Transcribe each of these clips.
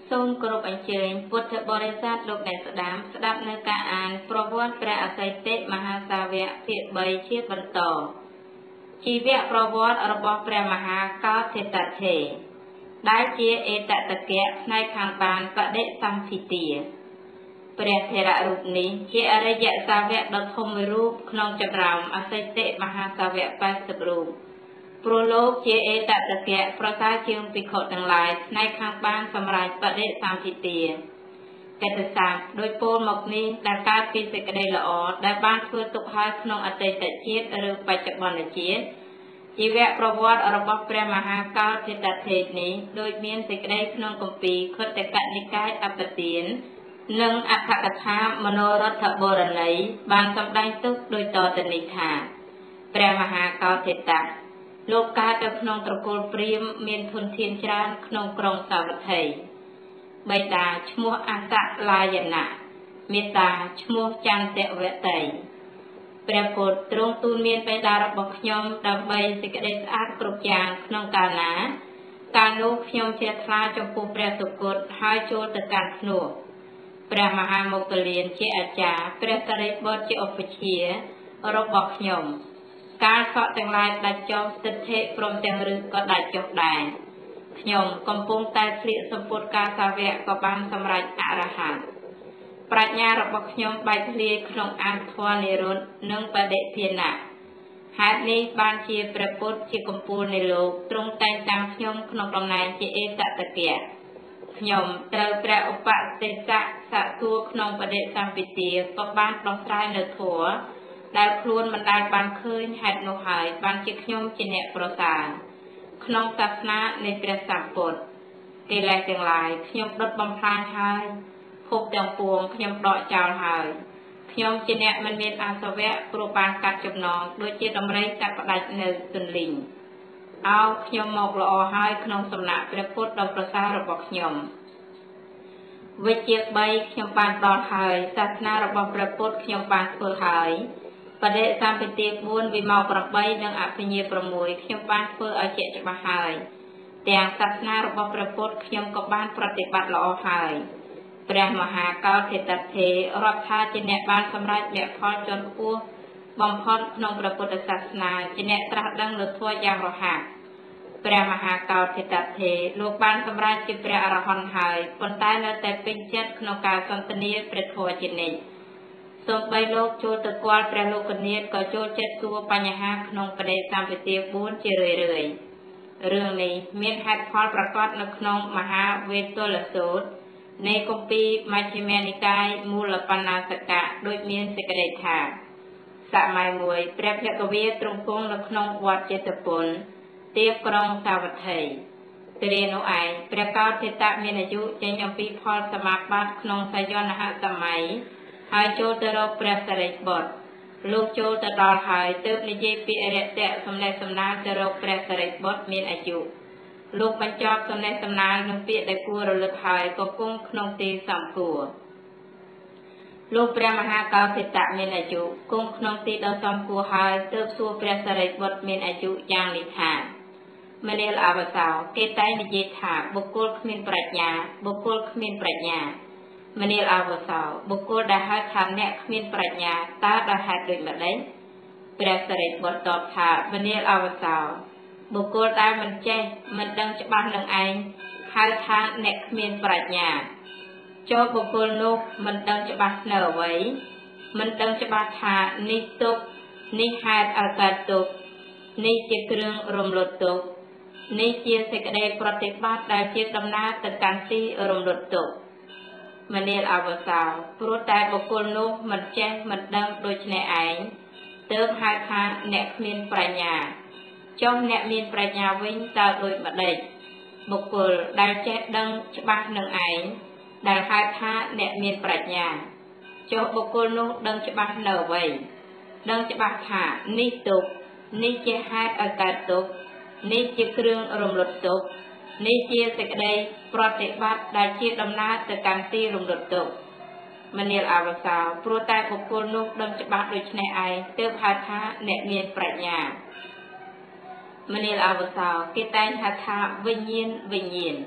សូមគោរពអញ្ជើញពុទ្ធបរិស័ទលោកអ្នកស្ដាប់នៅការអានប្រវត្តិព្រះអតីតមហាសាវកភាគ3ជាបន្តជីវប្រវត្តិរបស់ព្រះមហាកោដ្ឋិតថេរដែលជាអេតតកៈផ្នែកខាងបានបដិសន្ធិទាព្រះថេររូបនេះជាអរិយសាវកដ៏ធំមួយរូបក្នុងចំណោមអតីតមហាសាវក80រូបព្រោះលោកជាអេតតកៈប្រសើរជាងភិក្ខុទាំងឡាយផ្នែកខាងបានសម្រាប់បដិសន្ធិទាកតស័ព្ទដោយពោលមកនេះដែលកើតពីសេចក្តីល្អដែលបានធ្វើទុកហើយក្នុងអតីតជាតិឬបច្ចុប្បន្នជាតិជីវប្រវត្តិរបស់ព្រះមហាកោដ្ឋិតថេរនេះដូចមានសេចក្តីក្នុងគម្ពីរខុទ្ទកនិកាយអបទាននិងអដ្ឋកថាមនោរដ្ឋបូរណីបានសម្ដែងទុកដោយតទៅនេះថាព្រះមហាកោដ្ឋិតលោកកើតនៅក្នុងត្រកូលព្រាហ្មណ៍មានធនធានច្រើនក្នុងក្រុងសាវត្ថីបិតាឈ្មោះអសឡាយណៈមាតាឈ្មោះចន្ទវតីព្រះពុទ្ធទ្រង់ទូលមានបិតារបស់ខ្ញុំដើម្បីសេចក្តីស្អាតគ្រប់យ៉ាងក្នុងកាលណាកាលនោះខ្ញុំជ្រះថ្លាចំពោះព្រះសុគតហើយចូលទៅកាន់ភ្នោះព្រះមហាមុគលានជាអាចារ្យព្រះសារីបុត្រជាឧបជារបស់ខ្ញុំការសក់ទាំងឡាយដាច់ចុះទិដ្ឋិព្រមទាំងឫសក៏ដាច់ចុះដែរខ្ញុំកំពុងតែស្លៀកសម្ពុតការសាវកក៏បានសម្រេចអរហន្តប្រាជ្ញារបស់ខ្ញុំបែកធ្លាយក្នុងអធម៌និរុទ្ធនិងបដិធានៈហេតុនេះបានជាព្រះពុទ្ធជាកំពូលនៃលោកទ្រង់តែងតាំងខ្ញុំក្នុងតំណែងជាអេតតកៈខ្ញុំត្រូវព្រះឧបទេសៈសាកសួរក្នុងបដិសម្ពិទាក៏បានដោះស្រាយនៅធម៌ដែលខ្លួនមិនដែលបានឃើញហេតុនោះហើយបានជាខ្ញុំជាអ្នកប្រសើរក្នុងសាសនានៃព្រះសម្ពុទ្ធកិលេសទាំងឡាយខ្ញុំដុតបំផ្លាញហើយភពទាំងពួងខ្ញុំដកចោលហើយខ្ញុំជាអ្នកមិនមានអាសវៈព្រោះបានកាត់ចំណងដូចជាដំរីកាត់ផ្ដាច់នៅទន្លីងអោខ្ញុំមកល្អហើយក្នុងសំណាក់ព្រះពុទ្ធដ៏ប្រសើររបស់ខ្ញុំវិជ្ជា3ខ្ញុំបានដល់ហើយសាសនារបស់ព្រះពុទ្ធខ្ញុំបានធ្វើហើយបដិសម្ពិទា4វិមោក8និងអភិញ្ញា6ខ្ញុំបានធ្វើឲ្យជាក់ច្បាស់ហើយទាំងសាសនារបស់ព្រះពុទ្ធខ្ញុំក៏បានប្រតិបត្តិល្អហើយព្រះមហាកោដ្ឋិតថេររាប់ថាជាអ្នកបានសម្រេចមគ្គផលជាន់ខ្ពស់បំផុតក្នុងព្រះពុទ្ធសាសនាជាអ្នកត្រាស់ដឹងនូវធម៌យ៉ាងរហ័សព្រះមហាកោដ្ឋិតថេរលោកបានសម្រេចជាព្រះអរហន្តហើយប៉ុន្តែនៅតែពេញចិត្តក្នុងការសន្ទនាព្រះធម៌ជានិច្ចសូម្បីលោកចូលទៅគាល់ព្រះលោកនាថក៏ចូលចិត្តសួរបញ្ហាក្នុងបដិសម្ពិទា4ជារឿយៗរឿងនេះមានហេតុផលប្រកបនៅក្នុងមហាវេទលសូត្រនៃគម្ពីរមជ្ឈិមានិកាយមូលបណ្ណាសកៈដូចមានសេចក្តីថាសម័យមួយព្រះភគវាទ្រង់គង់នៅក្នុងវត្តចេតពុនទីក្រុងសាវត្ថីគ្រានោះឯងព្រះកោដ្ឋិតមានអាយុចេញអំពីផលសមាបត្តិក្នុងសយនហសម័យហើយចូលទៅរកព្រះសារីបុត្រលោកចូលទៅដល់ហើយទើបនិយាយពាក្យរយៈសំណេះសំណាលទៅរកព្រះសារីបុត្រមានអាយុលោកបញ្ចប់សំណេះសំណាលនឹងពាក្យដែលគួររលឹកហើយក៏គង់ក្នុងទីសំគួរលោកព្រះមហាកោដ្ឋិតមានអាយុគង់ក្នុងទីដ៏សំគួរហើយទើបសួរព្រះសារីបុត្រមានអាយុយ៉ាងនេះថាមនាលអវសោគេតែងនិយាយថាបុគ្គលគ្មានប្រាជ្ញាបុគ្គលគ្មានប្រាជ្ញាមនាលអវសោបុគ្គលដែលហៅថាអ្នកគ្មានប្រាជ្ញាតើដោយហេតុដូចម្ដេចព្រះសារីបុត្រតបថាមនាលអវសោបុគ្គលដែលមិនចេះមិនដឹងច្បាស់នឹងឯងហៅថាអ្នកគ្មានប្រាជ្ញាចូលបុគ្គលនោះមិនដឹងច្បាស់នៅអ្វីមិនដឹងច្បាស់ថានេះទុក្ខនេះហេតុឲ្យកើតទុក្ខនេះជាគ្រឿងរំលត់ទុក្ខនេះជាសេចក្តីប្រតិបត្តិដែលជាដំណើរទៅកាន់ទីរំលត់ទុក្ខមនាលអវសោព្រោះតែបុគ្គលនោះមិនចេះមិនដឹងដូច្នេះឯងទើបហៅថាអ្នកគ្មានប្រាជ្ញាចុះអ្នកមានប្រាជ្ញាវិញតើដូចម្ដេចបុគ្គលដែលចេះដឹងច្បាស់នឹងឯងដែលហៅថាអ្នកមានប្រាជ្ញាចុះបុគ្គលនោះដឹងច្បាស់នៅអ្វីដឹងច្បាស់ថានេះទុក្ខនេះជាហេតុឲ្យកើតទុក្ខនេះជាគ្រឿងរំលត់ទុក្ខនេះជាសេចក្តីប្រតិបត្តិដែលជាដំណើរទៅកាន់ទីរំលត់ទុក្ខមនាលអវសោព្រោះតែបុគ្គលនោះដឹងច្បាស់ដូច្នេះឯងទើបហៅថាអ្នកមានប្រាជ្ញាមនាលអវសោគេតែងហៅថាវិញ្ញាណ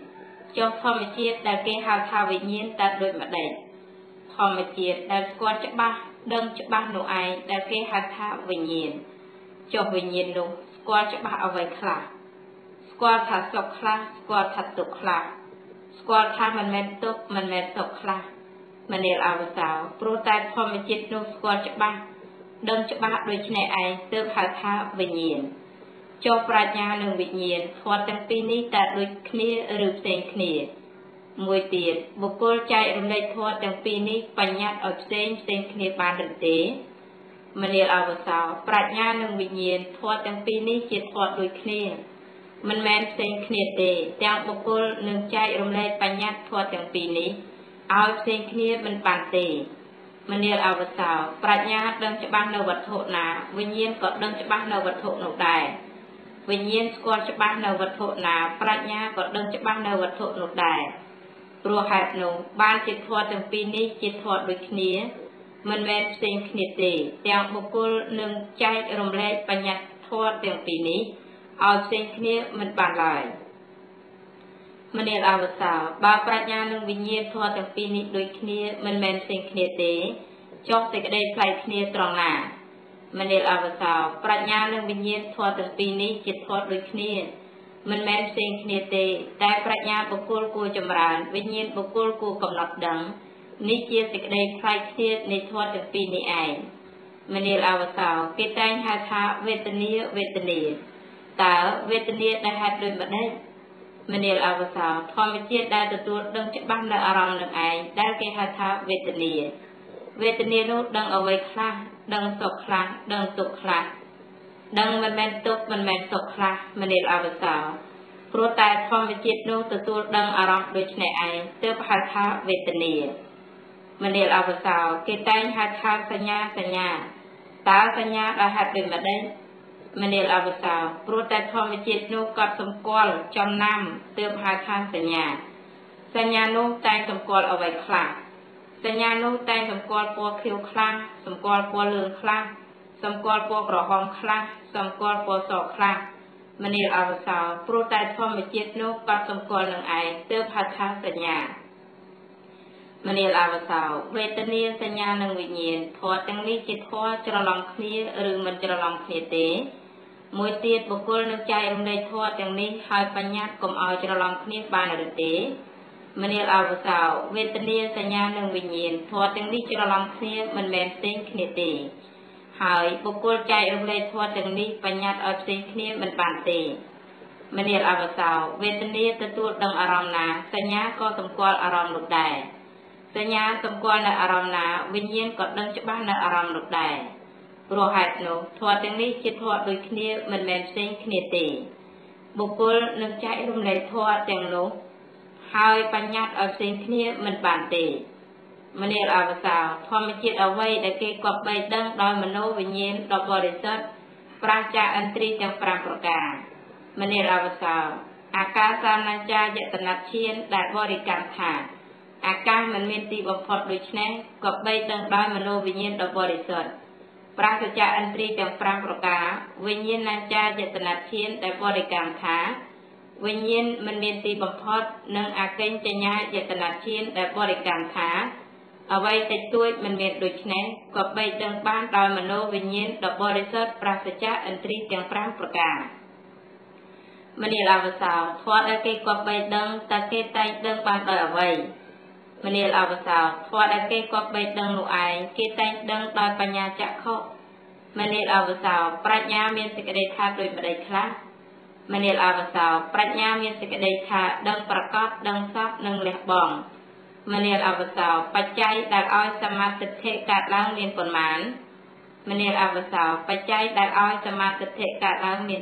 ចុះធម្មជាតិដែលគេហៅថាវិញ្ញាណតែដូចម្ដេចធម្មជាតិដែលស្គាល់ច្បាស់ដឹងច្បាស់នោះឯងដែលគេហៅថាវិញ្ញាណចុះវិញ្ញាណនោះស្គាល់ច្បាស់អ្វីខ្លះស្គាល់ថាសុខខ្លះស្គាល់ថាទុក្ខខ្លះស្គាល់ថាមិនមែនទុក្ខមិនមែនសុខខ្លះមនាលអវសោព្រោះតែធម្មជាតិនោះស្គាល់ច្បាស់ដឹងច្បាស់ដូច្នេះឯងទើបហៅថាវិញ្ញាណចុះប្រាជ្ញានិងវិញ្ញាណធម៌ទាំងពីរនេះតើដូចគ្នាឬផ្សេងគ្នាមួយទៀតបុគ្គលចែករំលែកធម៌ទាំងពីរនេះបញ្ញត្តិឲ្យផ្សេងគ្នាបានឬទេមនាលអវសោប្រាជ្ញានិងវិញ្ញាណធម៌ទាំងពីរនេះជាធម៌ដូចគ្នាមិនមែនផ្សេងគ្នាទេទាំងបុគ្គលនឹងចែករំលែកបញ្ញត្តិធម៌ទាំងពីរនេះឲ្យផ្សេងគ្នាមិនបានទេមនាលអវសោប្រាជ្ញាដឹងច្បាស់នៅវត្ថុណាវិញ្ញាណក៏ដឹងច្បាស់នៅវត្ថុនោះដែរវិញ្ញាណស្គាល់ច្បាស់នៅវត្ថុណាប្រាជ្ញាក៏ដឹងច្បាស់នៅវត្ថុនោះដែរព្រោះហេតុនោះបានជាធម៌ទាំងពីរនេះជាធម៌ដូចគ្នាមិនមែនផ្សេងគ្នាទេទាំងបុគ្គលនឹងចែករំលែកបញ្ញត្តិធម៌ទាំងពីរនេះឲ្យផ្សេងគ្នាមិនបានឡើយមនាលអវសោបើប្រាជ្ញានិងវិញ្ញាណធម៌ទាំងពីរនេះដូចគ្នាមិនមែនផ្សេងគ្នាទេចុះសេចក្តីប្លែកគ្នាត្រង់ណាមនាលអវសោប្រាជ្ញានិងវិញ្ញាណធម៌ទាំងពីរនេះជាធម៌ដូចគ្នាមិនមែនផ្សេងគ្នាទេតែប្រាជ្ញាបុគ្គលគួរចម្រើនវិញ្ញាណបុគ្គលគួរកំណត់ដឹងនេះជាសេចក្តីប្លែកគ្នានៃធម៌ទាំងពីរនេះឯងមនាលអវសោគេតែងហៅថាវេទនាតើវេទនាដែលហេតុដូចម្ដេចមនាលអវសោធម្មជាតិដែលទទួលដឹងច្បាស់នៅអារម្មណ៍នឹងឯងដែលគេហៅថាវេទនានោះដឹងអ្វីខ្លះដឹងសុខខ្លះដឹងទុក្ខខ្លះដឹងមិនមែនទុក្ខមិនមែនសុខខ្លះមនាលអវសោព្រោះតែធម្មជាតិនោះទទួលដឹងអារម្មណ៍ដូចនេះឯងទើបហៅថាវេទនាមនាលអវសោគេតែងហៅថាសញ្ញាតើសញ្ញាដែលហេតុដូចម្ដេចមនាលអវសោព្រោះតែធម្មជាតិនោះក៏សម្គាល់ចំណាំទើបហៅថាសញ្ញានោះតែងសម្គាល់អ្វីខ្លះសញ្ញានោះតែងសម្គាល់ពណ៌ខៀវខ្លះសម្គាល់ពណ៌លឿងខ្លះសម្គាល់ពណ៌ក្រហមខ្លះសម្គាល់ពណ៌សខ្លះមនាលអវសោព្រោះតែធម្មជាតិនោះក៏សម្គាល់នឹងឯងទើបហៅថាសញ្ញាមនាលអវសោវេទនាសញ្ញានិងវិញ្ញាណធម៌ទាំងនេះជាធម៌ច្រឡំគ្នាឬមិនច្រឡំគ្នាទេមួយទៀតបុគ្គលនឹងចែករំលែកធម៌ទាំងនេះហើយបញ្ញត្តិកុំឲ្យច្រឡំគ្នាបានឬទេមនាលអវសោវេទនាសញ្ញានិងវិញ្ញាណធម៌ទាំងនេះច្រឡំគ្នាមិនមែនផ្សេងគ្នាទេហើយបុគ្គលចែករំលែកធម៌ទាំងនេះបញ្ញត្តិឲ្យផ្សេងគ្នាមិនបានទេមនាលអវសោវេទនាទទួលដឹងអារម្មណ៍ណាសញ្ញាក៏សម្គាល់អារម្មណ៍នោះដែរសញ្ញាសម្គាល់នៅអារម្មណ៍ណាវិញ្ញាណក៏ដឹងច្បាស់នៅអារម្មណ៍នោះដែរព្រោះហេតុនោះធម៌ទាំងនេះជាធម៌ដូចគ្នាមិនមែនផ្សេងគ្នាទេបុគ្គលនឹងចែករំលែកធម៌ទាំងនោះហើយបញ្ញត្តិឲ្យផ្សេងគ្នាមិនបានទេមនាលអវសោធម្មជាតិអ្វីដែលគេគប្បីដឹងដោយមโนវិញ្ញាណដ៏បរិសុទ្ធប្រាសចាកឥន្ទ្រីទាំង5ប្រការមនាលអវសោអាកាសានញ្ចាយតនឈានដែលបរិកម្មថាអាកាសមិនមានទីបំផុតដូច្នេះគប្បីដឹងដោយមโนវិញ្ញាណដ៏បរិសុទ្ធប្រាសចាកឥន្ទ្រីទាំង5ប្រការវិញ្ញាណញ្ចាយតនឈានដែលបរិកម្មថាវិញ្ញាណមិនមានទីបំផុតនិងអកិញ្ចញ្ញាយតនឈានដែលបរិកម្មថាអ្វីតិចតួចមិនមានដូច្នេះក៏បីដឹងបានដោយមโนវិញ្ញាណដ៏បរិសុទ្ធប្រាសចាកឥន្ទ្រីទាំង5ប្រការមនាលអវសោធម៌ដែលគេក៏បីដឹងតើគេតែងដឹងបានដោយអ្វីមនាលអវសោធម៌ដែលគេក៏បីដឹងនោះឯងគេតែងដឹងដោយបញ្ញាចក្ខុមនាលអវសោប្រាជ្ញាមានសេចក្តីថាដូចម្ដេចខ្លះមនាលអវសោប្រាជ្ញាមានសេចក្តីថាដឹងប្រកបដឹងសពនិងលះបង់មនាលអវសោបច្ច័យដែលឲ្យសមាធិកើតឡើងមានប៉ុន្មានមនាលអវសោបច្ច័យដែលឲ្យសមាធិកើតឡើងមាន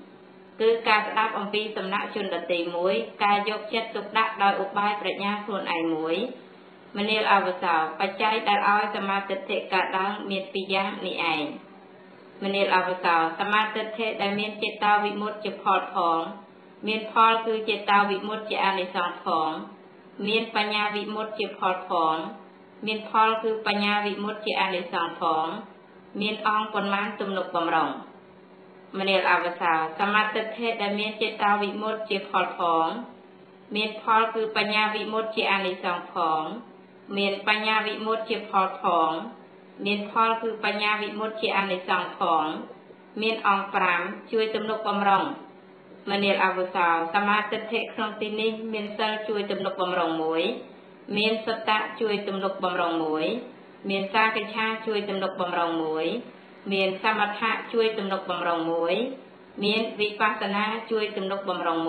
2គឺការស្ដាប់អំពីសំណាក់ជនដទៃមួយការយកចិត្តទុកដាក់ដោយឧបាយប្រាជ្ញាខ្លួនឯងមួយមនាលអវសោបច្ច័យដែលឲ្យសមាធិកើតឡើងមាន2យ៉ាងនេះឯងមនាលអវសោសមាធិដែលមានចេតោវិមុតជាផលផងមានផលគឺចេតោវិមុតជាអានិសង្សផងមានបញ្ញាវិមុតជាផលផងមានផលគឺបញ្ញាវិមុតជាអានិសង្សផងមានអង្គប៉ុន្មានទំនុកបំរុងមនាលអវសោសមាធិដែលមានចេតោវិមុតជាផលផងមានផលគឺបញ្ញាវិមុតជាអានិសង្សផងមានបញ្ញាវិមុតជាផលផងមានផលគឺបញ្ញាវិមុតជាអានិសង្សផងមានអង្គ5ជួយទំនុកបំរុងមនាលអវសោសមាទិដ្ឋិក្នុងទីនេះមានសិលជួយទំនុកបំរុង1មានសត្តៈជួយទំនុកបំរុង1មានសាកិច្ឆាជួយទំនុកបំរុង1មានសមថៈជួយទំនុកបំរុង1មានវិបស្សនាជួយទំនុកបំរុង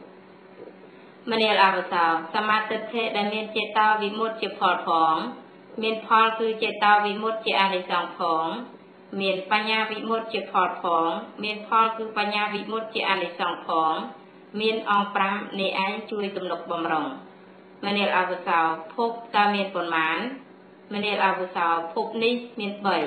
1មនាលអវសោសមាទិដ្ឋិដែលមានចេតោវិមុតជាផលផងមានផលគឺចេតោវិមុតជាអានិសង្សផងមានបញ្ញាវិមុតជាផលផងមានផលគឺបញ្ញាវិមុតជាអានិសង្សផងមានអង្គ5នេះឯងជួយទំនុកបំរុងមនាលអវសោភពតើមានប៉ុន្មានមនាលអវសោភពនេះមាន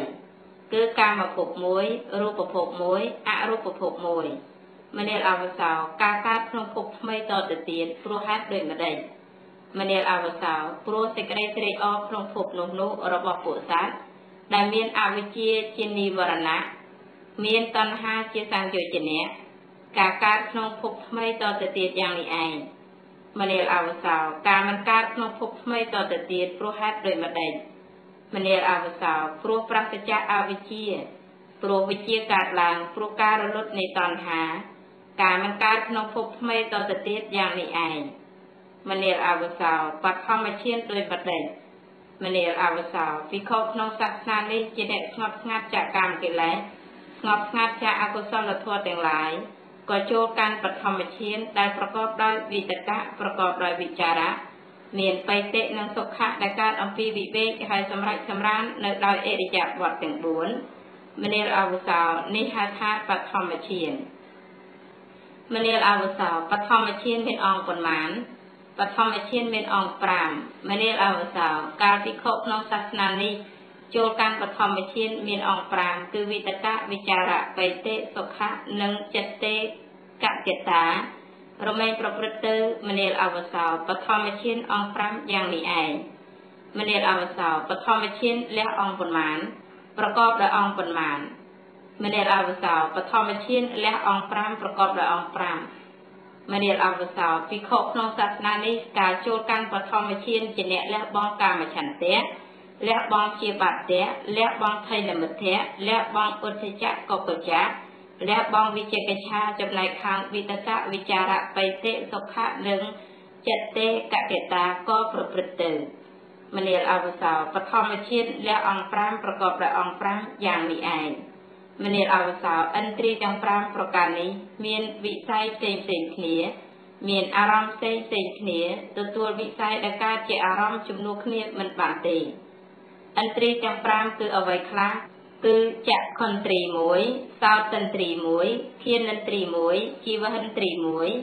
3គឺកាមភព1រូបភព1អរូបភព1មនាលអវសោការកើតក្នុងភពថ្មីតទៅទៀតព្រោះហេតុដូចម្ដេចមនាលអវសោព្រោះសេចក្តីត្រេកអរក្នុងភពនោះរបស់ពួកសត្វដែលមានអវិជ្ជាជានិវរណៈមានតណ្ហាជាសង្យោជនៈការកើតក្នុងភពថ្មីតទៅទៀតយ៉ាងនេះឯងមនាលអវសោការមិនកើតក្នុងភពថ្មីតទៅទៀតព្រោះហេតុដូចម្ដេចមនាលអវសោព្រោះប្រសិទ្ធៈអវិជ្ជាព្រោះវិជ្ជាកើតឡើងព្រោះការរលត់នៃតណ្ហាការមិនកើតក្នុងភពថ្មីតទៅទៀតយ៉ាងនេះឯងមនាលអវសោបឋមឈានដោយបដិមនាលអវសោវិខក្នុងសាសនានេះជាអ្នកស្ងប់ស្ងាត់ចាកកាមកិលេសស្ងប់ស្ងាត់ចាកអកុសលធម៌ទាំងឡាយក៏ចូលកាន់បឋមឈានដែលប្រកបដោយវិតកៈប្រកបដោយវិចារៈមានបៃតិនិងសុខៈដែលកើតអំពីវិវេកហើយសម្រេចសម្រាននៅដោយអរិយវត្តទាំង4មនាលអវសោនេះហៅថាបឋមឈានមនាលអវសោបឋមឈានមានអង្គប៉ុន្មានបឋមឈានមានអង្គ5មនាលអវសោកាលភិក្ខុក្នុងសាសនានេះចូលកាន់បឋមឈានមានអង្គ5គឺវិតកៈវិចារៈបៃតិសុខៈនិងចិត្តេកកតារមែងប្រព្រឹត្តទៅមនាលអវសោបឋមឈានអង្គ5យ៉ាងនេះឯងមនាលអវសោបឋមឈានលះអង្គប៉ុន្មានប្រកបដោយអង្គប៉ុន្មានមនាលអវសោបឋមឈានលះអង្គ5ប្រកបដោយអង្គ5មនាលអវសោភិក្ខុក្នុងសាសនានេះការចូលកាន់បឋមឈានជាអ្នកលះបង់កាមឆន្ទៈលះបង់ជាបាតៈលះបង់ថៃលមិទ្ធៈលះបង់ឧទ្ធចៈកុកចៈលះបង់វិជកិច្ឆាចំណែកខាងវិតកៈវិចារៈបៃតិសុខៈនិងចិត្តេកកតាក៏ប្រព្រឹត្តទៅមនាលអវសោបឋមឈានលះអង្គ5ប្រកបដោយអង្គ5យ៉ាងនេះឯងមនាលអវសោឥន្ទ្រីទាំង5ប្រការនេះមានវិស័យផ្សេងគ្នាមានអារម្មណ៍ផ្សេងគ្នាទទួលវិស័យដែលកើតជាអារម្មណ៍ជំនួសគ្នាមិនបានទេឥន្ទ្រីទាំង5គឺអ្វីខ្លះគឺចក្ខុន្ទ្រី1សោតន្ទ្រី1ឃានន្ទ្រី1ជីវហិន្ទ្រី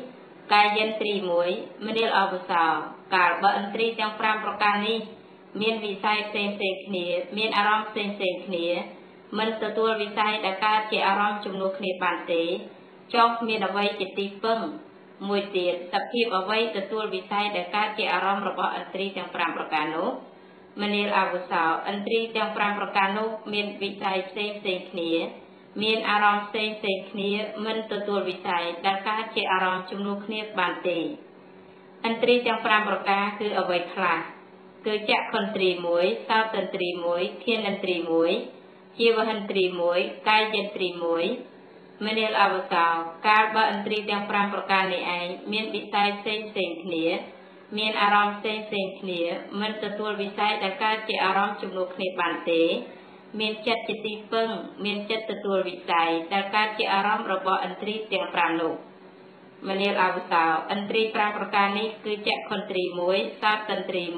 1កាយន្ទ្រី1មនាលអវសោកាលបើឥន្ទ្រីទាំង5ប្រការនេះមានវិស័យផ្សេងគ្នាមានអារម្មណ៍ផ្សេងគ្នាមិនទទួលវិស័យដែលកើតជាអារម្មណ៍ជំនួសគ្នាបានទេចុះមានអ្វីជាទីពឹងមួយទៀតសភាពអ្វីទទួលវិស័យដែលកើតជាអារម្មណ៍របស់ឥន្ទ្រីទាំង5ប្រការនោះមនាលអវសោឥន្ទ្រីទាំង5ប្រការនោះមានវិស័យផ្សេងគ្នាមានអារម្មណ៍ផ្សេងគ្នាមិនទទួលវិស័យដែលកើតជាអារម្មណ៍ជំនួសគ្នាបានទេឥន្ទ្រីទាំង5ប្រការគឺអ្វីខ្លះគឺចក្ខុន្ទ្រី1សោតន្ទ្រី1ឃានន្ទ្រី1ជីវហិន្ទ្រី1កាយន្ទ្រី1មនាលអវសោកាលបើឥន្ទ្រីទាំង5ប្រការនេះឯងមានវិស័យផ្សេងគ្នាមានអារម្មណ៍ផ្សេងគ្នាមិនទទួលវិស័យដែលកើតជាអារម្មណ៍ជំនួសគ្នាបានទេមានចិត្តជាទីពឹងមានចិត្តទទួលវិស័យដែលកើតជាអារម្មណ៍របស់ឥន្ទ្រីទាំង5នោះមនាលអវសោឥន្ទ្រី5ប្រការនេះគឺចក្ខុន្ទ្រី1សោតន្ទ្រី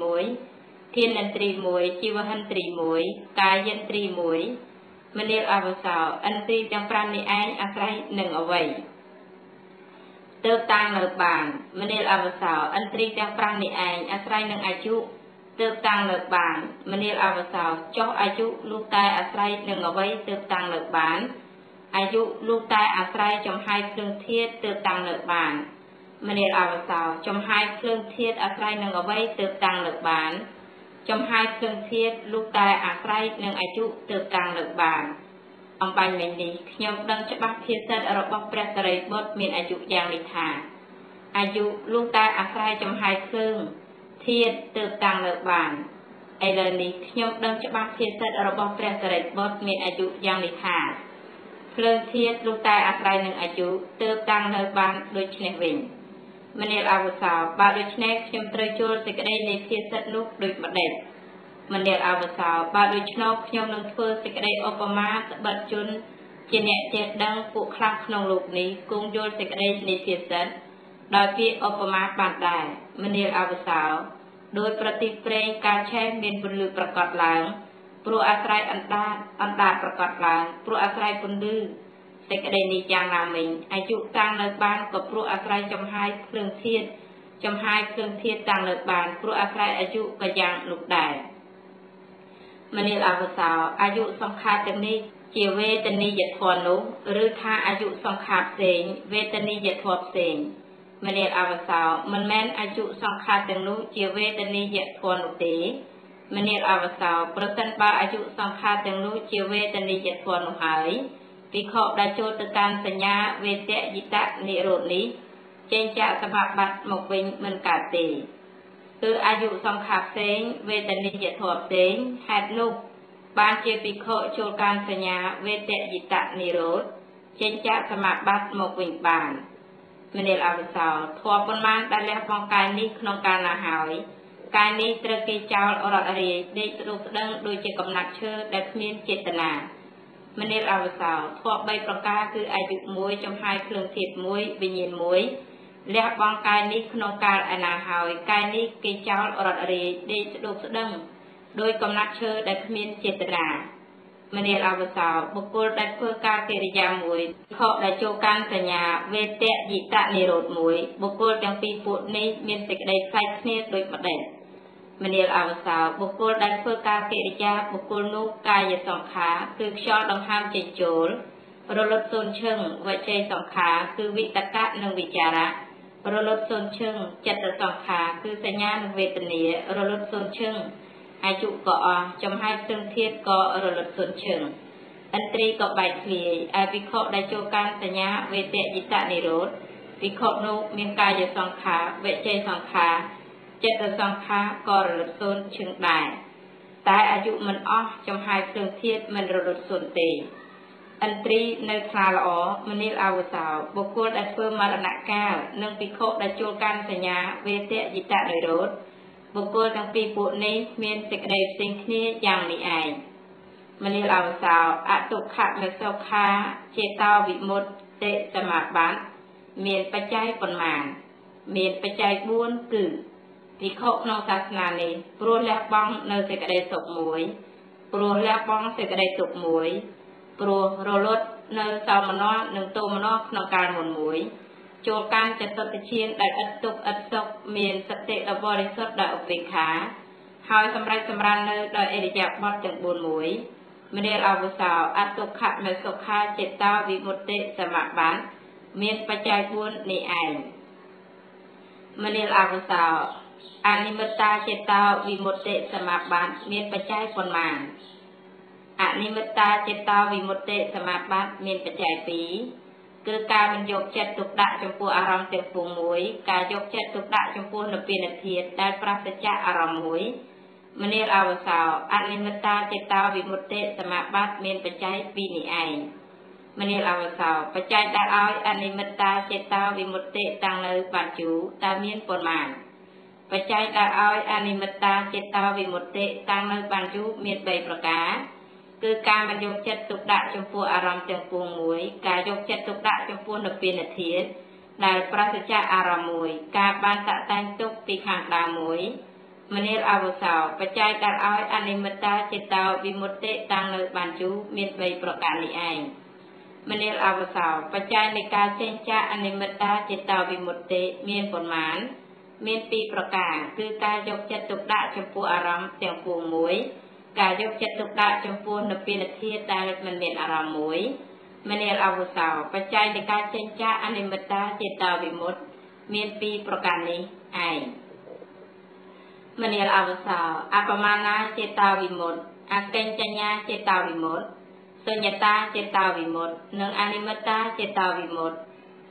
1ឃានន្ទ្រី1ជីវហិន្ទ្រី1កាយន្ទ្រី1មនាលអវសោឥន្ទ្រីទាំង5នេះឯងអាស្រ័យនឹងអ្វីទើបតាំងនៅបានមនាលអវសោឥន្ទ្រីទាំង5នេះឯងអាស្រ័យនឹងអាយុទើបតាំងនៅបានមនាលអវសោចុះអាយុលុះតែអាស្រ័យនឹងអ្វីទើបតាំងនៅបានអាយុលុះតែអាស្រ័យចំហាយភ្លើងធាតុទើបតាំងនៅបានមនាលអវសោចំហាយភ្លើងធាតុអាស្រ័យនឹងអ្វីទើបតាំងនៅបានចំហាយភ្លើងធាតុលុះតែអាស្រ័យនឹងអាយុទើបតាំងនៅបានអំបញ្ញមិញនេះខ្ញុំដឹងច្បាស់ភាសិតរបស់ព្រះសារីបុត្រមានអាយុយ៉ាងនេះថាอายุลูกแต่อาศัยจำหายครึ่งเทียดเติบต่างเลิกบานไอเลนี้ขยมดังจะบังเทียดเสร็จระบบเปลี่ยนเสร็จบดมีอายุยังลิขาเพลิงเทียดลูกแต่อาศัยหนึ่งอายุเติบต่างเลิกบานโดยเฉลี่ยวิ่งมันเรียกอาวุธสาวบาโดยเฉลี่ยขยมเตยโจสิกระไดในเทียดเสร็จลูกโดยมาเด็ดมันเรียกอาวุธสาวบาโดยเฉลี่ยขยมนึงเพื่อสิกระไดอุปมาสบัดจุนเจเนเจดังปุคลักขนมลูกนี้กุ้งโยสิกระไดในเทียดเสร็จโดยพี่อุปมาบานได้มันเรียกอาวุธสาวโดยปฏิเปรย์การแช่เมียนบนลือประกอบหลังปลุกอาศัยอันดาประกอบหลังปลุกอาศัยบนลือเสกเดนิจางนามิงอายุต่างเลิกบานกับปลุกอาศัยจำหายเครื่องเทียนจำหายเครื่องเทียนต่างเลิกบานปลุกอาศัยอายุก็ยังหนุกได้มันเรียกอาวุธสาวอายุสำคัญตรงนี้เจียเวตนียทวนนุหรือถ้าอายุสำคัญเสงเวตนียทวบเสงมันเรียกอาวุธสาวมันแม้นอายุสำคัญตรงนู้เจียเวตนียทวนนุตีมันเรียกอาวุธสาวประสันบาอายุสำคัญตรงนู้เจียเวตนียทวนนุหายวิเคราะห์ได้โจทย์การสัญญาเวทยิตะนิโรธนี้เจนจะสภาพบัตรหมกวิงมันกาตีคืออายุสำคัญเสงเวตนียทวบเสงแฮดนุบานเจปิโคโจทย์การสัญญาเวทยิตะนิโรธเจนจะสภาพบัตรหมกวิงบานมันเรียกอาวุธสาวทัวปนมาได้แล้วป้องกันนี้ขนมการอาหารการนี้ตระกีเจ้าอรรีได้สรุปดังโดยจะกำนัดเชื่อได้เมียนเจตนามันเรียกอาวุธสาวทัวใบประกาคืออายุมวยจำหายเครื่องเทียบมวยวิญญาณมวยแล้วป้องกันนี้ขนมการอาหารการนี้กีเจ้าอรรีได้สรุปดังโดยกำนัดเชื่อได้เมียนเจตนามันเรียกอาวุธสาวบุคคลได้เพื่อการกิริยามวยเขาได้โจการสัญญาเวทยิตะนิโรธมวยบุคคลจังปีปุนี้มีสิกได้ใส่เนื้อโดยประเด็นมันเรียกอาวุธสาวบุคคลได้เพื่อการกิริยาบุคคลนุกายสองขาคือชอดองห้ามใจโจรรลดโซนเชิงวัจเจสองขาคือวิตกะหนึ่งวิจาระรลดโซนเชิงจัตตสองขาคือสัญญาหนึ่งเวทนีรลดโซนเชิงอายุก็จำให้เครื่องเทียบก็รลดส่วนเชิงอันตรีก็ใบเคลียวิเคราะห์ได้โจการสัญญาเวทยิตะนิโรธวิเคราะห์นุมีกายสองขาเวเจสองขาเจตสองขาก็รลดส่วนเชิงได้แต่อายุมันจำให้เครื่องเทียบมันรลดส่วนเตอันตรีในคลาละมันนิลอาวุธสาวบุคคลได้เพิ่มมรณะก้าวนึ่งวิเคราะห์ได้โจการสัญญาเวทยิตะนิโรธบุคคลทั้งปีปุนี้มีสิกระไดสิ่งนี้อย่างนี้เองมันเรียกเอาสาวอตุขะเมสคาเจตาวิมุตเตสมาบัตมีปัจจัยปนมามีปัจจัยบุญคือวิเคราะห์นองศาสนานี้ปลุกแลกบ้องในสิกระไดตกมวยปลุกแลกบ้องสิกระไดตกมวยปลุกโรลดในสาวมโนหนึ่งตัวมโนนองการหมุนมวยโจการจะตัดเชียนได้อัดตุกอัดตกมีสติระบริสุทธิ์ได้อุเบกขาหายสำรันในโดยเอริยาบทจังบุญมวยมันเรียกอาวุธสาวอัตุขะเมสุขาเจตาวิมุตติสมาบันมีปัจจัยบุญนี่เองมันเรียกอาวุธสาวอนิมิตตาเจตาวิมุตติสมาบันมีปัจจัยปนมาอนิมิตตาเจตาวิมุตติสมาบันมีปัจจัยปีคือการมันยกเจ็ดตุกดะจมพูอารมณ์เต็มปูมวยการยกเจ็ดตุกดะจมพูนปีนเทียดได้ปราศจากอารมณ์มวยมันเรียกอาวุธสาวอนิมิตตาเจตาวิมุตติสมาบัติมีปัจจัยปีนี้เองมันเรียกอาวุธสาวปัจจัยได้เอาอนิมิตตาเจตาวิมุตติตั้งในปัจจุตามีนปนมาปัจจัยได้เอาอนิมิตตาเจตาวิมุตติตั้งในปัจจุมีใบประกาศคือการบรรยกเจ็ดตุกดะจมพูอารมณ์เต็มปูมวยการยกเจ็ดตุกดะจมพูนปีนเทียดได้ปราศจากอารมณ์มวยการบานตะแตงตุกปีขังดามวยมันเรียกอาวุธสาวปัจจัยได้เอาอนิมิตตาเจตาวิมุตติตั้งในปัจจุมีใบประกาศนี้เองมันเรียกอาวุธสาวปัจจัยในการเจนจะอนิมิตตาเจตาวิมุตติมีผลหมายมีปีประกาศคือการยกเจ็ดตุกดะจมพูอารมณ์เต็มปูมวยการยกเจ็ดตุกดะจมพูนปีนเทียดได้มันมีอารมณ์มวยมันเรียกอาวุธสาวปัจจัยในการเจนจะอนิมิตตาเจตาวิมุตติมีปีประกาศนี้เองมันเรียกอาวุธสาวอัปมาณาเจตาวิมุตติอาเกณจัญญาเจตาวิมุตติสุญญตาเจตาวิมุตติหนึ่งอนิมิตตาเจตาวิมุตติส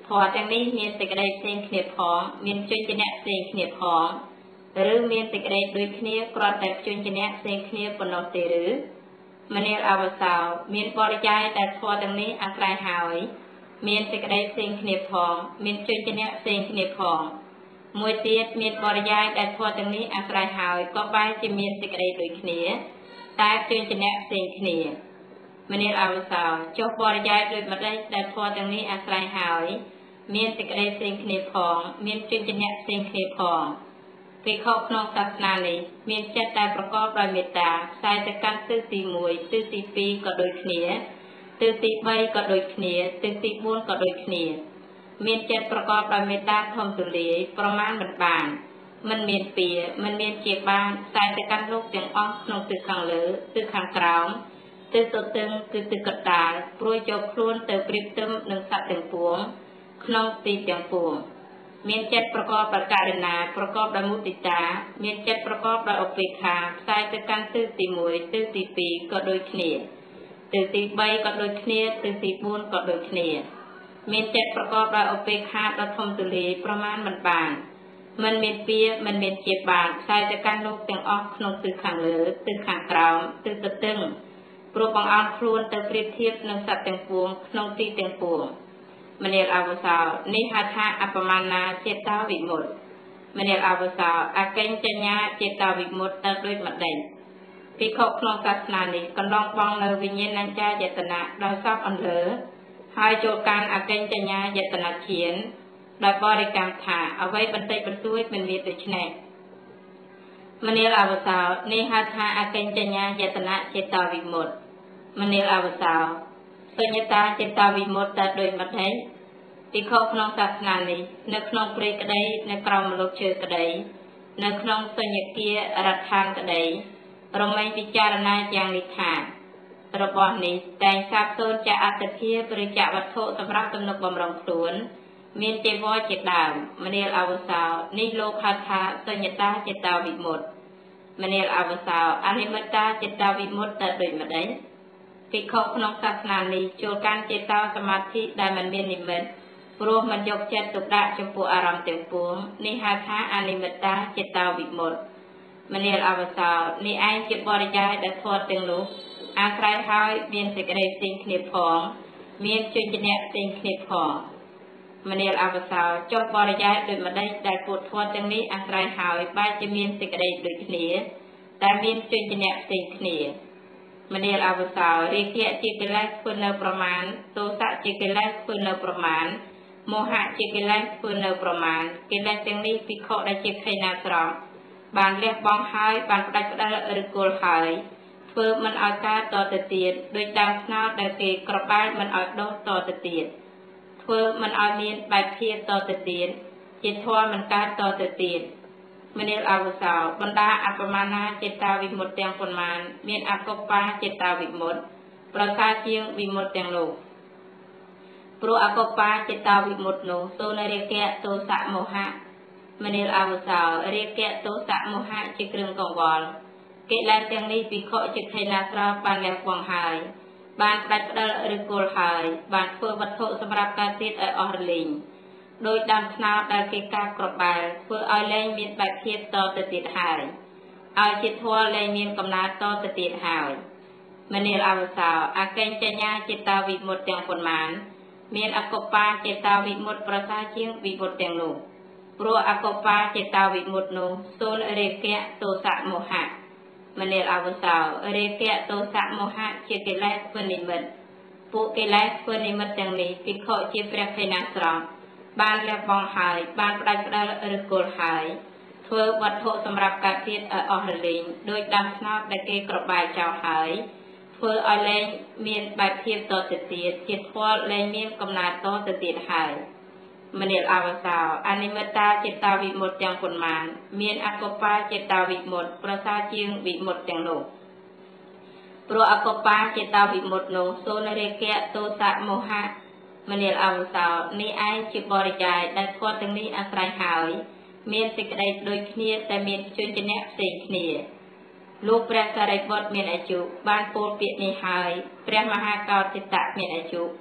ធម៌ទាំងនេះមានសេចក្តីផ្សេងគ្នាផងមានជញ្ជនៈផ្សេងគ្នាផងឬមានសេចក្តីដូចគ្នាគ្រាន់តែជញ្ជនៈផ្សេងគ្នាប៉ុណ្ណោះទេឬមនាលអវសោមានបរិយាយដែលធម៌ទាំងនេះអាស្រ័យហើយមានសេចក្តីផ្សេងគ្នាផងមានជញ្ជនៈផ្សេងគ្នាផងមួយទៀតមានបរិយាយដែលធម៌ទាំងនេះអាស្រ័យហើយក៏បែរជាមានសេចក្តីដូចគ្នាតែជញ្ជនៈផ្សេងគ្នាមនាលអវសោចុះបរិយាយដូចម្ដេចដែលធម៌ទាំងនេះអាស្រ័យហើយមានសេចក្តីផ្សេងគ្នាផងមានជញ្ជនៈផ្សេងគ្នាផងភិក្ខុក្នុងសាសនានេះមានចិត្តដែលប្រកបដោយមេត្តាផ្សាយទៅកាន់ទិសទី1ទិសទី2ក៏ដូចគ្នាទិសទី3ក៏ដូចគ្នាទិសទី4ក៏ដូចគ្នាមានចិត្តប្រកបដោយមេត្តាធំទូលាយប្រមាណមិនបានមិនមានពៀមិនមានជាបានផ្សាយទៅកាន់លោកទាំងអស់ក្នុងទិសខាងលើទិសខាងក្រោមទិសទទឹងគឺទិសកណ្ដាលព្រួយយកខ្លួនទៅប្រៀបត្រឹមនឹងសត្វទាំងពួងក្នុងទីទាំងពួងមានចិត្តប្រកបដោយករុណាប្រកបដោយមុទិតាមានចិត្តប្រកបដោយឧបេក្ខាផ្សាយទៅកាន់ទិសទី1ទិសទី2ក៏ដូចគ្នាទិសទី3ក៏ដូចគ្នាទិសទី4ក៏ដូចគ្នាមានចិត្តប្រកបដោយឧបេក្ខាដ៏ធំទូលាយប្រមាណមិនបានមិនមានពៀមិនមានជាបានផ្សាយទៅកាន់លោកទាំងអស់ក្នុងទិសខាងលើទិសខាងក្រោមទិសទទឹងព្រោះបង្អន់ខ្លួនទៅប្រៀបធៀបនឹងសត្វទាំងពួងក្នុងទីទាំងពួងមនាលអវសោនេះហៅថាអបមាណាចេតវិមុតតិមនាលអវសោអកញ្ចញ្ញាចេតវិមុតតិទៅដូចម្ដេចភិក្ខុក្នុងសាសនានេះកន្លងបងនៅវិញ្ញាណញ្ចាយតនៈដោយសពអន្លើហើយចូលកាន់អកញ្ចញ្ញាយតនៈឈានដោយបរិកម្មថាអ្វីបន្តិចបន្តួចមិនមានដូច្នេះមនាលអវសោនេះហៅថាអកញ្ចញ្ញាយតនៈចេតវិមុតតិមនាលអវសោសញ្ញតាចេតវិមុតតិទៅដូចម្ដេចភិក្ខុក្នុងសាសនានេះនៅក្នុងព្រៃក្តីនៅក្រោមម្លប់ឈើក្តីនៅក្នុងសញ្ញគារដ្ឋានក្តីរមែងពិចារណាយ៉ាងនេះថារបស់នេះតែងសាបសូន្យចាអត្តភាពឬចាវត្ថុសម្រាប់ទំនុកបំរុងខ្លួនមានទេវជាដើមមនាលអវសោនេះលោកហៅថាសញ្ញតាចេតវិមុតតិមនាលអវសោអនិមិត្តាចេតវិមុតតិទៅដូចម្ដេចភិក្ខុក្នុងសាសនានេះចូលកាន់ចេតសមាធិដែលមិនមាននិមិត្តព្រោះមិនយកចិត្តទុកដាក់ចំពោះអារម្មណ៍ទាំងពួងនេះហៅថាអនិមិត្តាចេតវិមុតតិមនាលអវសោនេះឯងជាបរិយាយដែលធម៌ទាំងនោះអាស្រ័យហើយមានសេចក្តីផ្សេងគ្នាផងមានជញ្ជនៈផ្សេងគ្នាផងមនាលអវសោចុះបរិយាយដូចម្ដេចដែលពុទ្ធធម៌ទាំងនេះអាស្រ័យហើយបែរជាមានសេចក្តីដូចគ្នាតែមានជញ្ជនៈផ្សេងគ្នាមនាលអវសោរាគៈជាកិលេសធ្វើនៅប្រមាណទោសៈជាកិលេសធ្វើនៅប្រមាណមោហៈជាកិលេសធ្វើនៅប្រមាណកិលេសទាំងនេះភិក្ខុដែលជាខេណាស្រស់បានលះបង់ហើយបានផ្ដាច់ផ្ដាល់ឬគល់ហើយធ្វើមិនឲ្យកើតតទៅទៀតដោយដើមស្នោតដែលគេក្របែកមិនឲ្យដុះតទៅទៀតធ្វើមិនឲ្យមានបែបភាពតទៅទៀតជាធម៌មិនកើតតទៅទៀតមនាលអវសោបណ្ដាអបមាណាចេតវិមុតទាំងប៉ុន្មានមានអកុបាចេតវិមុតប្រសើរជាងវិមុតទាំងនោះព្រោះអកុបាចេតវិមុតនោះសូនរាគៈទោសៈមោហៈមនាលអវសោរាគៈទោសៈមោហៈជាគ្រឿងកង្វល់កិលេសទាំងនេះភិក្ខុជាខេណាស្រស់បានលះបង់ហើយបានផ្ដាច់ផ្ដាល់ឬគល់ហើយបានធ្វើវត្ថុសម្រាប់ការទៀតឲ្យអស់រលីងដោយដើមថ្នោតដែលគេកាប់ក្របែលធ្វើឲ្យលែងមានបែបភាពតទៅទៀតហើយឲ្យជាធម៌លែងមានកំណើតតទៅទៀតហើយមនាលអវសោអកញ្ចញ្ញាចេតវិមុតទាំងប៉ុន្មានមានអកុបាចេតវិមុតប្រសើរជាងវិមុតទាំងនោះព្រោះអកុបាចេតវិមុតនោះសូនរាគៈទោសៈមោហៈមនាលអវសោរាគៈទោសៈមោហៈជាកិលេសធ្វើនិមិត្តពួកកិលេសធ្វើនិមិត្តទាំងនេះភិក្ខុជាព្រះខេណាស្រស់បានលះបង់ហើយបានផ្ដាច់ផ្ដាល់ឬគល់ហើយធ្វើវត្ថុសម្រាប់ការទៀតឲ្យអស់រលីងដោយដើមស្នោតដែលគេក្របែកចោលហើយធ្វើឲ្យលែងមានបែបភាពតទៅទៀតជាធម៌លែងមានកំណើតតទៅទៀតហើយមនាលអវសោអនិមិត្តាចេតវិមុតទាំងប៉ុន្មានមានអកុបាចេតវិមុតប្រសើរជាងវិមុតទាំងនោះព្រោះអកុបាចេតវិមុតនោះសូនរាគៈទោសៈមោហៈមនាលអវសោនេះឯងជាបរិយាយដែលធម៌ទាំងនេះអាស្រ័យហើយមានសេចក្តីដូចគ្នាតែមានជញ្ជនៈផ្សេងគ្នាលោកព្រះសារីបុត្រមានអាយុបានពោលពាក្យនេះហើយព្រះមហាកោដ្ឋិតៈមានអាយុ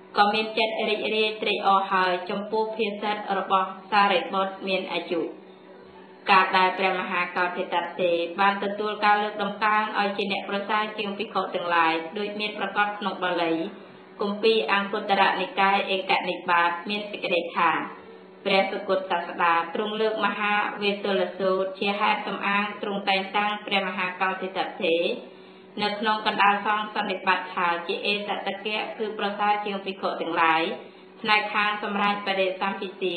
ក៏មានចិត្តរីករាយត្រេកអរហើយចំពោះភាសិតរបស់សារីបុត្រមានអាយុការដែលព្រះមហាកោដ្ឋិតទេបានទទួលការលើកដំកើងឲ្យជាអ្នកប្រសើរជាងភិក្ខុទាំងឡាយដោយមានប្រកបក្នុងបាលីគម្ពីរអង្គត្តរនិកាយឯកនិបាតមានសេចក្តីថាព្រះសុគតសាស្តាទ្រង់លើកមហាវេទលសូត្រជាហេតុសំអាងទ្រង់តែងតាំងព្រះមហាកោដ្ឋិតទេនៅក្នុងកណ្ដាលសង្ឃសន្និបាតថាជាអេសតកៈគឺប្រសើរជាងភិក្ខុទាំងឡាយផ្នែកខាងសម្រាប់បដិសម្ភិទា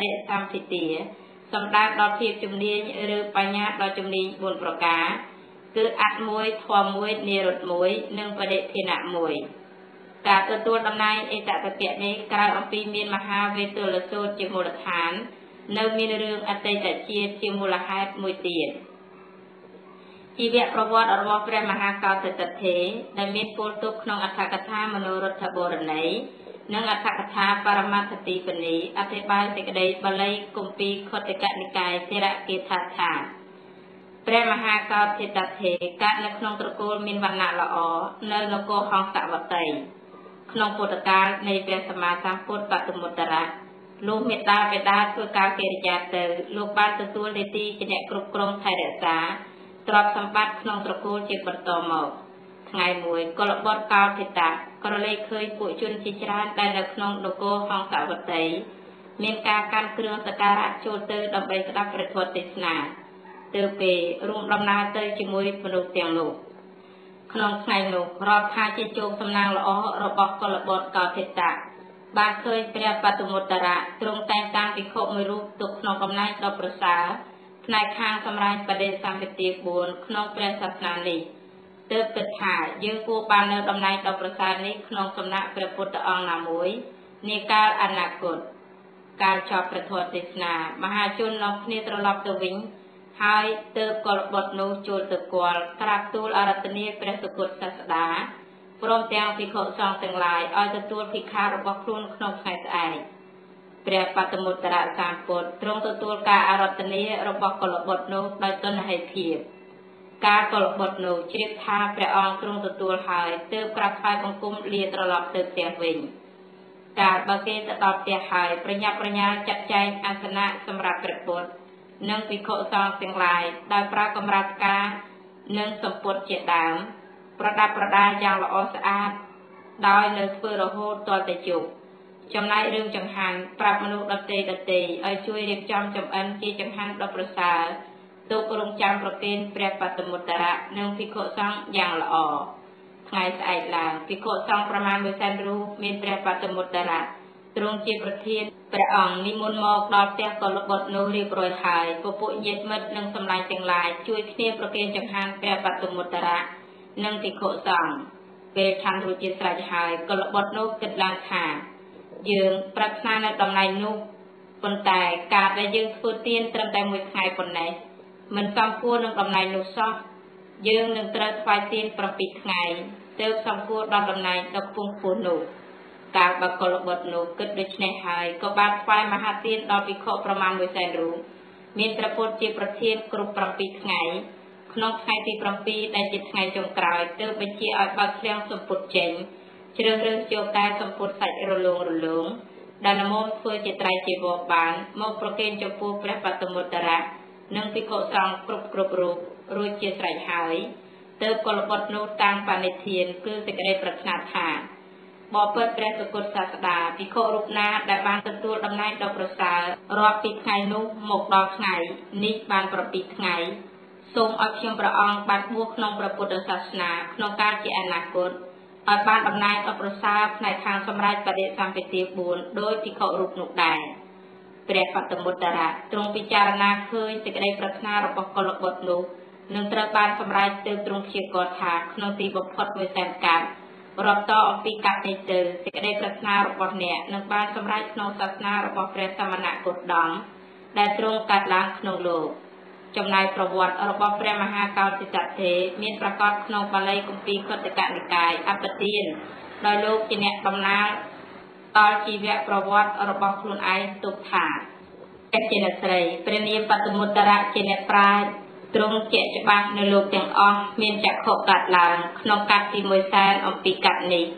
សម្ដៅដល់ភាពជំនាញឬបញ្ញាដល់ជំនាញ4ប្រការគឺអត្តមួយធម៌មួយនិរុត្តមួយនិងបដិធិនៈមួយការទទួលតំណែងអេសតកៈនេះក្រៅអំពីមានមហាវេទលសូត្រជាមូលដ្ឋាននៅមានរឿងអតីតជាតិជាមូលហេតុមួយទៀតជីវប្រវត្តិរបស់ព្រះមហាកោដ្ឋិតទេដែលមានពោលទុកក្នុងអត្ថកថាមនោរដ្ឋបូរណីនិងអត្ថកថាបរមត្ថទីបនីអធិប្បាយសេចក្តីបាលីគម្ពីរខុទ្ទកនិកាយធរកេថាថាព្រះមហាកោដ្ឋិតទេកើតនៅក្នុងត្រកូលមានវណ្ណៈល្អនៅនគរហង្សវតីក្នុងពុទ្ធកាលនៃព្រះសម្មាសម្ពុទ្ធបទុមុត្តរៈលោកមេត្តាបិតាធ្វើការកិរិយាទៅលោកបានទទួលនីតិជាអ្នកគ្រប់គ្រងថែរក្សាទ្រព្យសម្បត្តិក្នុងត្រកូលជាបន្តមកថ្ងៃមួយកុលបុត្រកោដ្ឋិតៈក៏រលែកឃើញពួកជនជាច្រើនដែលនៅក្នុងនគរហង្សវតីមានការកាន់គ្រឿងសក្ការៈចូលទៅដើម្បីស្ដាប់ព្រះធម៌ទេសនាទៅពេលរួមដំណើរទៅជាមួយមនុស្សទាំងនោះក្នុងថ្ងៃនោះរាប់ថាជាជោគសំណាងល្អរបស់កុលបុត្រកោដ្ឋិតៈបានឃើញព្រះបទុមុត្តរៈទ្រង់តែងតាំងភិក្ខុមួយរូបទុកក្នុងកំណែងដ៏ប្រសើរផ្នែកខាងសម្រាប់បដិសម្ភិទា4ក្នុងព្រះសាសនានេះទើបគិតថាយើងគួរបាននៅតំណែងដ៏ប្រសើរនេះក្នុងសំណាក់ព្រះពុទ្ធអង្គណាមួយនាកាលអនាគតការចប់ព្រះធម៌ទេសនាមហាជននាំគ្នាត្រឡប់ទៅវិញហើយទើបកុលបុត្រនោះចូលទៅគាល់ក្រាបទូលអារាធនាព្រះសុគតសាស្តាព្រមទាំងភិក្ខុសង្ឃទាំងឡាយឲ្យទទួលភិក្ខារបស់ខ្លួនក្នុងថ្ងៃស្អែកព្រះបទុមុត្តរៈសម្ពុទ្ធទ្រង់ទទួលការអារាធនារបស់កុលបុត្រនោះដោយទនហិភាពការកុលបុត្រនោះជ្រាបថាព្រះអង្គទ្រង់ទទួលហើយទើបក្រាបថ្វាយបង្គំលាត្រឡប់ទៅផ្ទះវិញកាលបើគេទៅដល់ផ្ទះហើយប្រញាប់ប្រញាល់ចាត់ចែងអាសនៈសម្រាប់ព្រះពុទ្ធនិងភិក្ខុសង្ឃទាំងឡាយដោយប្រើកម្រាលផ្កានិងសម្ពុតជាដើមប្រដាប់ប្រដាយ៉ាងល្អស្អាតដោយនៅធ្វើរហូតទាល់តែជប់ចំណែករឿងចង្ហាន់ប្រាប់មនុស្សដទៃឲ្យជួយរៀបចំចម្អិនជាចង្ហាន់ដ៏ប្រសើរទុករងចាំប្រគេនព្រះបទុមុត្តរៈនិងភិក្ខុសង្ឃយ៉ាងល្អថ្ងៃស្អែកឡើងភិក្ខុសង្ឃប្រមាណ100,000រូបមានព្រះបទុមុត្តរៈទ្រង់ជាប្រធានព្រះអង្គនិមន្តមកដល់ផ្ទះកុលបុត្រនោះរៀបរយហើយពពួកញាតិមិត្តនិងសម្លាញ់ទាំងឡាយជួយគ្នាប្រគេនចង្ហាន់ព្រះបទុមុត្តរៈនិងភិក្ខុសង្ឃពេលឆាន់រួចជាស្រេចហើយកុលបុត្រនោះគិតឡើងថាយើងប្រាថ្នានៅតំណែងនោះប៉ុន្តែការដែលយើងធ្វើទានត្រឹមតែ1ថ្ងៃប៉ុណ្ណេះមិនសមគួរនឹងតំណែងនោះសោះយើងនឹងត្រូវថ្វាយទាន7ថ្ងៃទើបសមគួរដល់តំណែងដ៏ខ្ពង់ខ្ពស់នោះកាលបើកុលបុត្រនោះគិតដូច្នេះហើយក៏បានថ្វាយមហាទានដល់ភិក្ខុប្រមាណ100,000រូបមានព្រះពុទ្ធជាប្រធានគ្រប់7ថ្ងៃក្នុងថ្ងៃទី7ដែលជាថ្ងៃចុងក្រោយទើបបញ្ជាឲ្យបើកឃ្លាំងសម្ពុតចេញជ្រើសរើសយកតែសម្ពុតសាច់រលោងដែលនមោធ្វើជាត្រៃជីវរបានមកប្រគេនចំពោះព្រះបទុមុត្តរៈនិងភិក្ខុសង្ឃគ្រប់រូបរួចជាស្រេចហើយទើបកុលបុត្រនោះតាំងបនិធានគឺសេចក្តីប្រាថ្នាថាបបិទ្ធព្រះសុគតសាស្តាភិក្ខុរូបណាដែលបានទទួលតំណែងដ៏ប្រសើររាប់ពីថ្ងៃនោះមកដល់ថ្ងៃនេះបាន7ថ្ងៃសូមឲ្យខ្ញុំព្រះអង្គបានបួសក្នុងព្រះពុទ្ធសាសនាក្នុងកាលជាអនាគតឲ្យបានតំណែងដ៏ប្រសើរផ្នែកខាងសម្រាប់បដិសម្ភិទា4ដោយភិក្ខុរូបនោះដែរព្រះបទុមុត្តរៈទ្រង់ពិចារណាឃើញសេចក្តីប្រាថ្នារបស់កុលបុត្រនោះនឹងត្រូវបានសម្រេចទៅទ្រង់ព្យាករណ៍ថាក្នុងទីបំផុត100,000កាប់រាប់តអំពីកាប់នេះទៅសេចក្តីប្រាថ្នារបស់អ្នកនឹងបានសម្រេចក្នុងសាសនារបស់ព្រះសមណគោតមដែលទ្រង់កាត់ឡើងក្នុងលោកចំណែកប្រវត្តិរបស់ព្រះមហាកោដ្ឋិតទេមានប្រកាសក្នុងបាលីគម្ពីរខុទ្ទកនិកាយអបទានដោយលោកជាអ្នកដំណើរដល់ជីវប្រវត្តិរបស់ខ្លួនឯងទុកថាកិច្ចជាអ្នកស្រីព្រះនាមបទុមុត្តរៈជាអ្នកប្រាជ្ញទ្រង់ជាច្បាស់នៅលោកទាំងអស់មានចក្ខុកាត់ឡើងក្នុងកាត់ទី100,000អំពីកាត់នេះ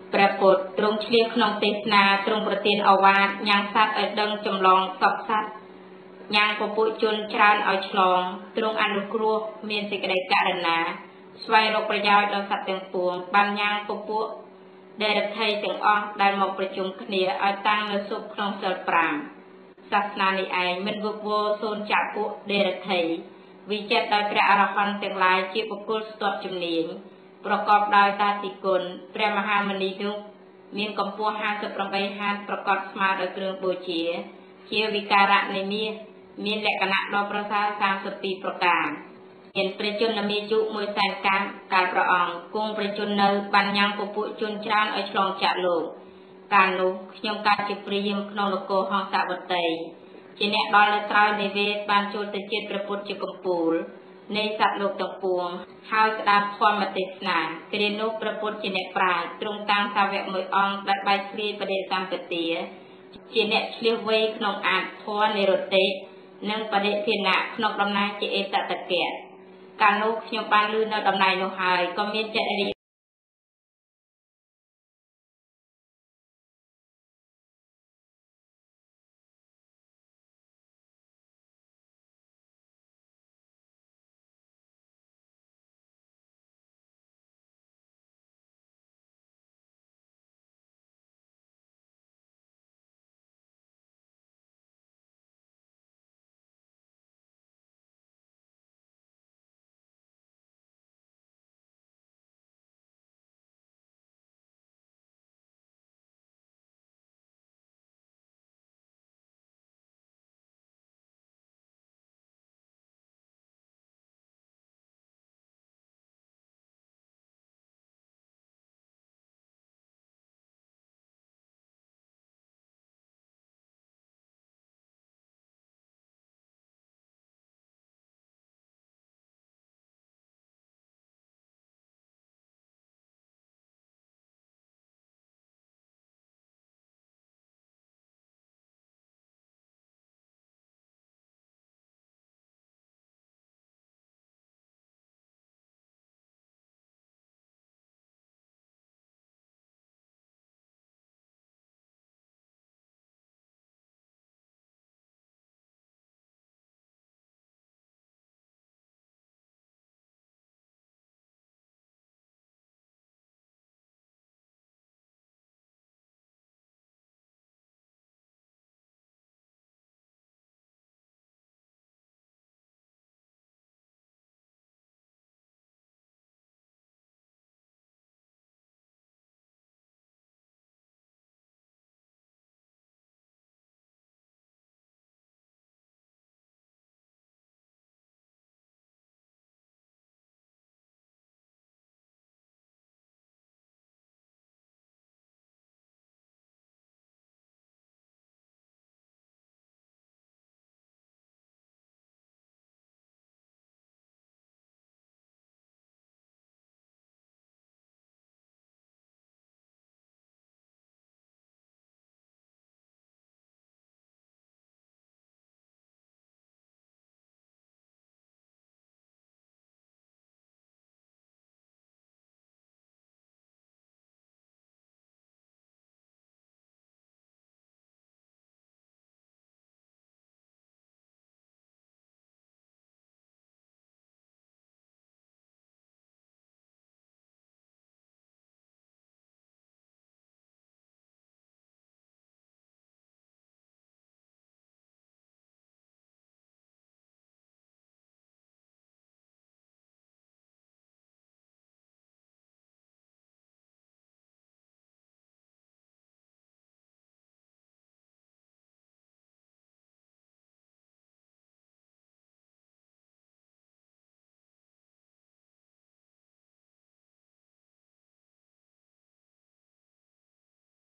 ព្រះពុទ្ធទ្រង់ឆ្លៀសក្នុងទេសនាទ្រង់ប្រទានឱវាទញ៉ាំងសត្វឲ្យដឹងចម្លងសពសត្វញ៉ាំងពពួកជនច្រើនឲ្យឆ្លងទ្រង់អនុគ្រោះមានសេចក្តីករុណាស្វែងរកប្រយោជន៍ដល់សត្វទាំងពួងបានញ៉ាំងពពួកដែលរដ្ឋីទាំងអស់ដែលមកប្រជុំគ្នាឲ្យតាំងនៅសុខក្នុងសិល5សាសនានេះឯងមិនវឹកវរសូនចាក់ពួកដេរដ្ឋីវិចិត្រដោយព្រះអរហន្តទាំងឡាយជាបុគ្គលស្ទាត់ជំនាញប្រកបដោយតាតិគុណព្រះមហាមុនីនោះមានកម្ពស់58ហាតប្រកបស្មើដោយគ្រឿងបូជាវិការៈនៃមាសមានលក្ខណៈដ៏ប្រសើរ32ប្រការមានព្រះជន្មាយុ100,000កាលព្រះអង្គគង់ព្រះជន្មនៅបានញ៉ាំងពពួកជនច្រើនឲ្យឆ្លងចាក់លោកកាលនោះខ្ញុំកើតជាព្រាហ្មណ៍ក្នុងនគរហង្សវតីជាអ្នកដល់នៅក្រោយនៃវេទបានចូលទៅជាតិព្រះពុទ្ធជាកំពូលនៃសត្វលោកទាំងពួងហើយស្ដាប់ធម្មទេសនាគ្រានោះព្រះពុទ្ធជាអ្នកប្រាជ្ញទ្រង់តាំងសាវកមួយអង្គដែលបែកធ្លាយបដិសម្បទាជាអ្នកឆ្លៀសវៃក្នុងអាធរនិរតិនិងបរិធានៈក្នុងតំណែងជាអេតតកៈកាលនោះខ្ញុំបានឮនៅតំណែងនោះហើយក៏មានចរិយា